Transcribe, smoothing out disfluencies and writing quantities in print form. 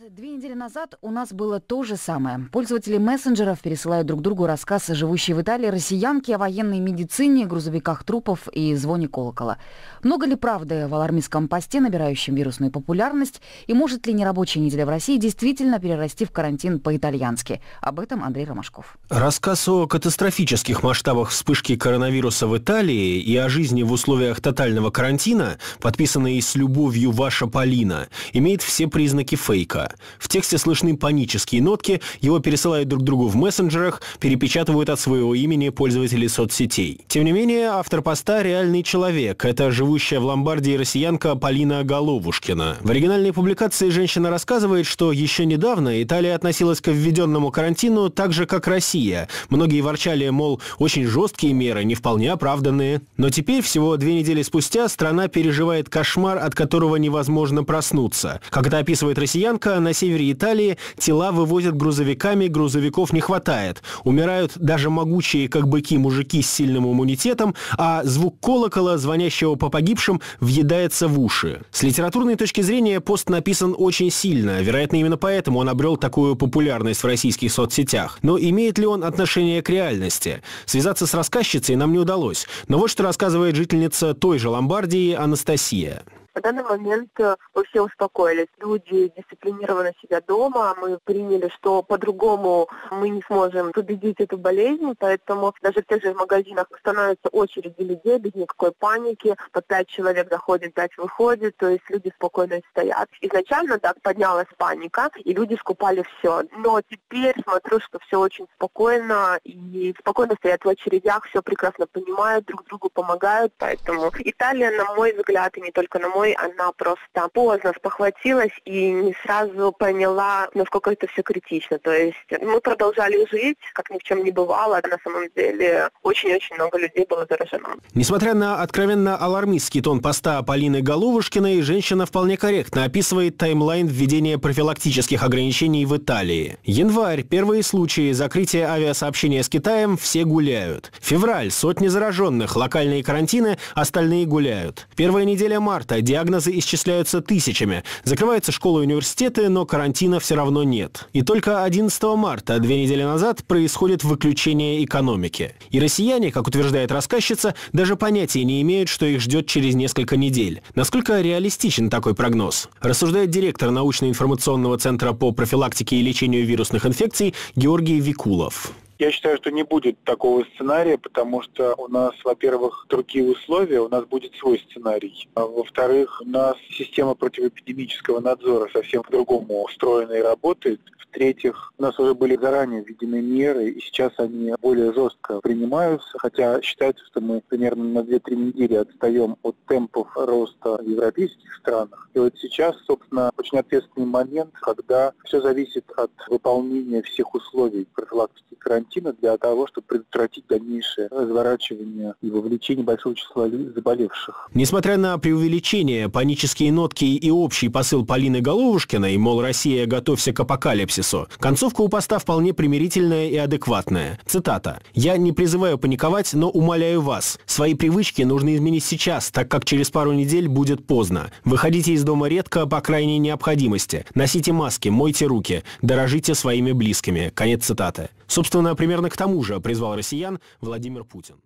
2 недели назад у нас было то же самое. Пользователи мессенджеров пересылают друг другу рассказы живущей в Италии россиянки о военной медицине, грузовиках трупов и звоне колокола. Много ли правды в алармистском посте, набирающем вирусную популярность? И может ли нерабочая неделя в России действительно перерасти в карантин по-итальянски? Об этом Андрей Ромашков. Рассказ о катастрофических масштабах вспышки коронавируса в Италии и о жизни в условиях тотального карантина, подписанный с любовью «Ваша Полина», имеет все признаки фейка. В тексте слышны панические нотки, его пересылают друг другу в мессенджерах, перепечатывают от своего имени пользователи соцсетей. Тем не менее, автор поста – реальный человек. Это живущая в Ломбардии россиянка Полина Головушкина. В оригинальной публикации женщина рассказывает, что еще недавно Италия относилась к введенному карантину так же, как Россия. Многие ворчали, мол, очень жесткие меры, не вполне оправданные. Но теперь, всего 2 недели спустя, страна переживает кошмар, от которого невозможно проснуться. Как это описывает россиянка, на севере Италии тела вывозят грузовиками, грузовиков не хватает. Умирают даже могучие, как быки, мужики с сильным иммунитетом, а звук колокола, звонящего по погибшим, въедается в уши. С литературной точки зрения пост написан очень сильно. Вероятно, именно поэтому он обрел такую популярность в российских соцсетях. Но имеет ли он отношение к реальности? Связаться с рассказчицей нам не удалось. Но вот что рассказывает жительница той же Ломбардии Анастасия. В данный момент мы все успокоились. Люди дисциплинированно сидят дома. Мы приняли, что по-другому мы не сможем победить эту болезнь, поэтому даже в тех же магазинах становятся очереди людей без никакой паники. По 5 человек заходит, 5 выходит, то есть люди спокойно стоят. Изначально, да, поднялась паника, и люди скупали все. Но теперь смотрю, что все очень спокойно, и спокойно стоят в очередях, все прекрасно понимают, друг другу помогают. Поэтому Италия, на мой взгляд, и не только на мой, она просто поздно спохватилась и не сразу поняла, насколько это все критично. То есть мы продолжали жить, как ни в чем не бывало. На самом деле очень-очень много людей было заражено. Несмотря на откровенно алармистский тон поста Полины Головушкиной, женщина вполне корректно описывает таймлайн введения профилактических ограничений в Италии. Январь – первые случаи закрытия авиасообщения с Китаем, все гуляют. Февраль – сотни зараженных, локальные карантины, остальные гуляют. Первая неделя марта – диагнозы исчисляются тысячами. Закрываются школы и университеты, но карантина все равно нет. И только 11 марта, 2 недели назад, происходит выключение экономики. И россияне, как утверждает рассказчица, даже понятия не имеют, что их ждет через несколько недель. Насколько реалистичен такой прогноз? Рассуждает директор научно-информационного центра по профилактике и лечению вирусных инфекций Георгий Викулов. Я считаю, что не будет такого сценария, потому что у нас, во-первых, другие условия, у нас будет свой сценарий. А во-вторых, у нас система противоэпидемического надзора совсем по-другому устроена и работает. В-третьих, у нас уже были заранее введены меры, и сейчас они более жестко принимаются, хотя считается, что мы примерно на 2-3 недели отстаем от темпов роста в европейских странах. И вот сейчас, собственно, очень ответственный момент, когда все зависит от выполнения всех условий профилактики карантина для того, чтобы предотвратить дальнейшее разворачивание и вовлечение большого числа заболевших. Несмотря на преувеличение, панические нотки и общий посыл Полины Головушкиной, мол, Россия, готовься к апокалипсису, концовка у поста вполне примирительная и адекватная. Цитата. «Я не призываю паниковать, но умоляю вас. Свои привычки нужно изменить сейчас, так как через пару недель будет поздно. Выходите из дома редко, по крайней необходимости. Носите маски, мойте руки, дорожите своими близкими». Конец цитаты. Собственно, примерно к тому же призвал россиян Владимир Путин.